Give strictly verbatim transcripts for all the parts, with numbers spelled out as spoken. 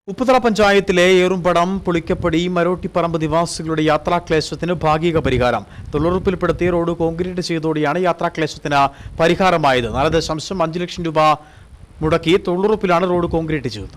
ഉപ്പുതറ പഞ്ചായത്തിലെ ഏറുംപടം, പുളിക്കപ്പടി, മരോട്ടിപ്പറമ്പ് നിവാസികളുടെ യാത്രാക്ലേശത്തിന് ഭാഗിക പരിഹാരം. തൊഴിലുറപ്പിൽപ്പെടുത്തി റോഡ് കോൺക്രീറ്റ് ചെയ്തോടെയാണ് യാത്രാക്ലേശത്തിന് പരിഹാരമായത്. നാല് ദശാംശം അഞ്ച് ലക്ഷം രൂപ മുടക്കി തൊഴിലുറപ്പിലാണ് റോഡ് കോൺക്രീറ്റ് ചെയ്തത്.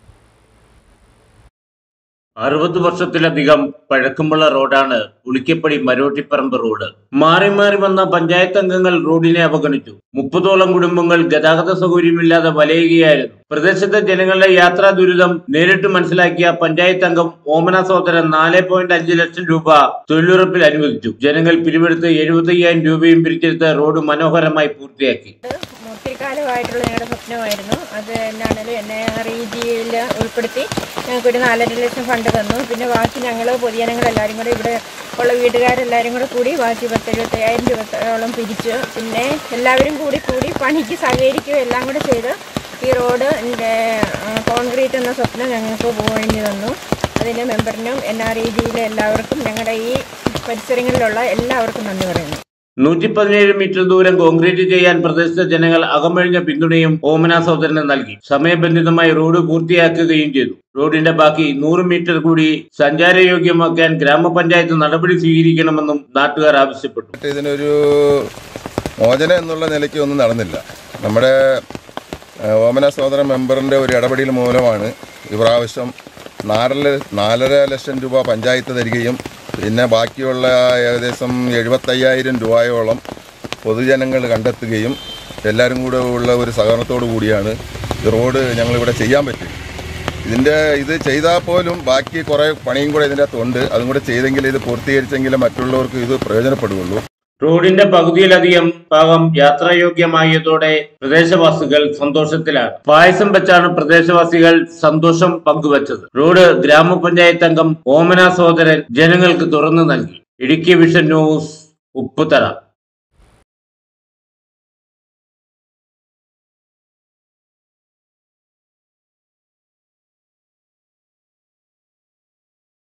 അറുപത് വർഷത്തിലധികം പഴക്കമുള്ള റോഡാണ് പുളിക്കപ്പടി മരോട്ടിപ്പറമ്പ് റോഡ്. മാറി മാറി വന്ന പഞ്ചായത്ത് അംഗങ്ങൾ റോഡിനെ അവഗണിച്ചു. മുപ്പതോളം കുടുംബങ്ങൾ ഗതാഗത സൗകര്യമില്ലാതെ വലയുകയായിരുന്നു. പ്രദേശത്തെ ജനങ്ങളുടെ യാത്രാ ദുരിതം നേരിട്ട് മനസ്സിലാക്കിയ പഞ്ചായത്ത് അംഗം ഓമന സഹോദരൻ നാല് പോയിന്റ് അഞ്ച് ലക്ഷം രൂപ തൊഴിലുറപ്പിൽ അനുവദിച്ചു. ജനങ്ങൾ പിരിവെടുത്ത് എഴുപത്തി അയ്യായിരം രൂപയും പിരിച്ചെടുത്ത് റോഡ് മനോഹരമായി പൂർത്തിയാക്കി. ഒത്തിരി കാലമായിട്ടുള്ള ഞങ്ങളുടെ സ്വപ്നമായിരുന്നു. അത് എന്നാണെങ്കിലും എന്നെ റീജിയിൽ ഉൾപ്പെടുത്തി ഞങ്ങൾക്കൊരു നാലര ലക്ഷം ഫണ്ട് തന്നു. പിന്നെ ബാക്കി ഞങ്ങൾ പൊതുജനങ്ങളെല്ലാവരും കൂടെ ഇവിടെ ഉള്ള വീട്ടുകാരെല്ലാവരും കൂടെ കൂടി ബാക്കി പത്ത് എഴുപത്തയ്യായിരം രൂപയോളം പിരിച്ചു. പിന്നെ എല്ലാവരും കൂടി കൂടി പണിക്ക് സഹകരിക്കുകയും എല്ലാം കൂടെ ചെയ്ത് ഈ റോഡ് കോൺക്രീറ്റ് എന്ന സ്വപ്നം ഞങ്ങൾക്ക് പോകേണ്ടി വന്നു. അതിൻ്റെ മെമ്പറിനും എൻ ആർ ഇ ജിയിലെ എല്ലാവർക്കും ഞങ്ങളുടെ ഈ പരിസരങ്ങളിലുള്ള എല്ലാവർക്കും നന്ദി പറയുന്നു. നൂറ്റി പതിനേഴ് മീറ്റർ ദൂരം കോൺക്രീറ്റ് ചെയ്യാൻ പ്രദേശത്തെ ജനങ്ങൾ അകമഴിഞ്ഞ പിന്തുണയും ഓമന സഹോദരന് നൽകി. സമയബന്ധിതമായി റോഡ് പൂർത്തിയാക്കുകയും ചെയ്തു. റോഡിന്റെ ബാക്കി നൂറ് മീറ്റർ കൂടി സഞ്ചാരയോഗ്യമാക്കാൻ ഗ്രാമപഞ്ചായത്ത് നടപടി സ്വീകരിക്കണമെന്നും നാട്ടുകാർ ആവശ്യപ്പെട്ടു. ഇതിനൊരു മോചനം എന്നുള്ള നിലയ്ക്ക് ഒന്നും നടന്നില്ല. നമ്മുടെ ഓമന സഹോദരൻ മെമ്പറിന്റെ ഒരു ഇടപെടൽ മൂലമാണ് ഇപ്രാവശ്യം നാലര നാലര ലക്ഷം രൂപ പഞ്ചായത്ത് തരികയും പിന്നെ ബാക്കിയുള്ള ഏകദേശം എഴുപത്തയ്യായിരം രൂപയോളം പൊതുജനങ്ങൾ കണ്ടെത്തുകയും എല്ലാവരും കൂടെ ഉള്ള ഒരു സഹകരണത്തോടു കൂടിയാണ് ഈ റോഡ് ഞങ്ങളിവിടെ ചെയ്യാൻ പറ്റും. ഇതിൻ്റെ ഇത് ചെയ്താൽ പോലും ബാക്കി കുറേ പണിയും കൂടെ ഇതിൻ്റെ അകത്തുണ്ട്. അതും കൂടെ ചെയ്തെങ്കിൽ ഇത് പൂർത്തീകരിച്ചെങ്കിലും മറ്റുള്ളവർക്ക് ഇത് പ്രയോജനപ്പെടുകയുള്ളൂ. റോഡിന്റെ പകുതിയിലധികം ഭാഗം യാത്രായോഗ്യമായതോടെ പ്രദേശവാസികൾ സന്തോഷത്തിലാണ്. പായസം വെച്ചാണ് പ്രദേശവാസികൾ സന്തോഷം പങ്കുവച്ചത്. റോഡ് ഗ്രാമപഞ്ചായത്ത് അംഗം ഓമന സഹോദരൻ ജനങ്ങൾക്ക് തുറന്നു നൽകി. Idukki vision news, Upputhara.